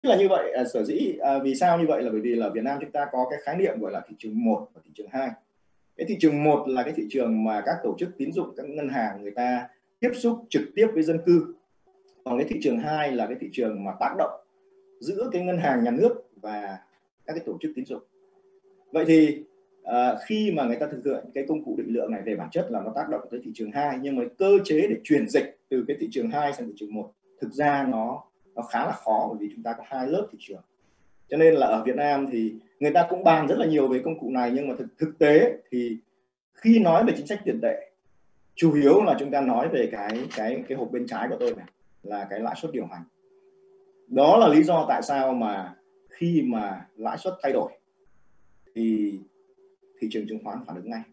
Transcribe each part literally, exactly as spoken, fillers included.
là như vậy, à, sở dĩ à, vì sao như vậy là bởi vì là Việt Nam chúng ta có cái khái niệm gọi là thị trường một và thị trường hai. Cái thị trường một là cái thị trường mà các tổ chức tín dụng, các ngân hàng người ta tiếp xúc trực tiếp với dân cư. Còn cái thị trường hai là cái thị trường mà tác động giữa cái ngân hàng nhà nước và các cái tổ chức tín dụng. Vậy thì à, khi mà người ta thực hiện cái công cụ định lượng này về bản chất là nó tác động tới thị trường hai, nhưng mà cơ chế để chuyển dịch từ cái thị trường hai sang thị trường một thực ra nó nó khá là khó, bởi vì chúng ta có hai lớp thị trường. Cho nên là ở Việt Nam thì người ta cũng bàn rất là nhiều về công cụ này, nhưng mà thực, thực tế thì khi nói về chính sách tiền tệ, chủ yếu là chúng ta nói về cái cái cái hộp bên trái của tôi này là cái lãi suất điều hành. Đó là lý do tại sao mà khi mà lãi suất thay đổi thì thị trường chứng khoán phản ứng ngay.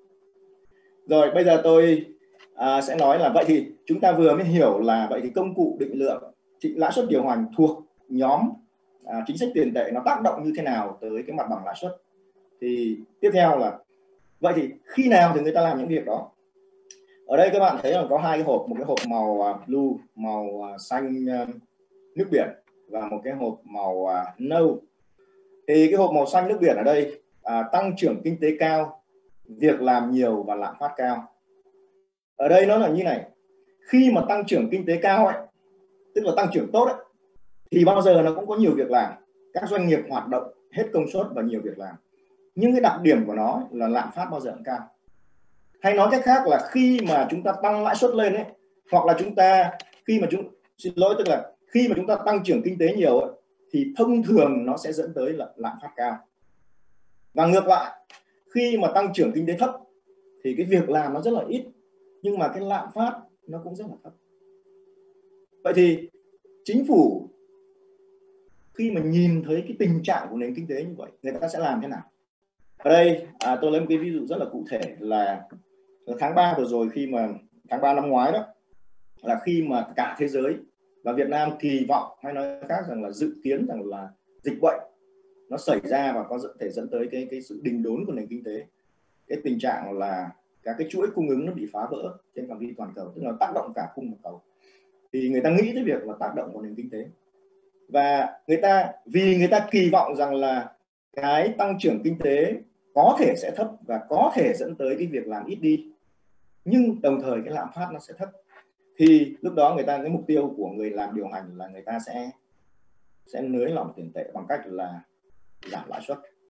Rồi bây giờ tôi à, sẽ nói là vậy thì chúng ta vừa mới hiểu là vậy thì công cụ định lượng lãi suất điều hành thuộc nhóm à, chính sách tiền tệ nó tác động như thế nào tới cái mặt bằng lãi suất. Thì tiếp theo là vậy thì khi nào thì người ta làm những việc đó. Ở đây các bạn thấy là có hai cái hộp, một cái hộp màu blue, màu xanh nước biển, và một cái hộp màu nâu. Thì cái hộp màu xanh nước biển ở đây à, tăng trưởng kinh tế cao, việc làm nhiều và lạm phát cao. Ở đây nó là như này, khi mà tăng trưởng kinh tế cao ấy, tức là tăng trưởng tốt ấy, thì bao giờ nó cũng có nhiều việc làm, các doanh nghiệp hoạt động hết công suất và nhiều việc làm. Nhưng cái đặc điểm của nó là lạm phát bao giờ cũng cao. Hay nói cách khác là khi mà chúng ta tăng lãi suất lên ấy, hoặc là chúng ta khi mà chúng xin lỗi tức là khi mà chúng ta tăng trưởng kinh tế nhiều ấy, thì thông thường nó sẽ dẫn tới là lạm phát cao. Và ngược lại, khi mà tăng trưởng kinh tế thấp thì cái việc làm nó rất là ít, nhưng mà cái lạm phát nó cũng rất là thấp. Vậy thì chính phủ khi mà nhìn thấy cái tình trạng của nền kinh tế như vậy, người ta sẽ làm thế nào? Ở đây à, tôi lấy một cái ví dụ rất là cụ thể là tháng ba vừa rồi, khi mà tháng ba năm ngoái đó, là khi mà cả thế giới và Việt Nam kỳ vọng, hay nói khác rằng là dự kiến rằng là dịch bệnh nó xảy ra và có thể dẫn tới cái cái sự đình đốn của nền kinh tế, cái tình trạng là các cái chuỗi cung ứng nó bị phá vỡ trên phạm vi toàn cầu, tức là tác động cả cung và cầu, thì người ta nghĩ tới việc là tác động của nền kinh tế. Và người ta vì người ta kỳ vọng rằng là cái tăng trưởng kinh tế có thể sẽ thấp và có thể dẫn tới cái việc làm ít đi, nhưng đồng thời cái lạm phát nó sẽ thấp, thì lúc đó người ta, cái mục tiêu của người làm điều hành là người ta sẽ sẽ nới lỏng tiền tệ bằng cách là giảm lãi suất.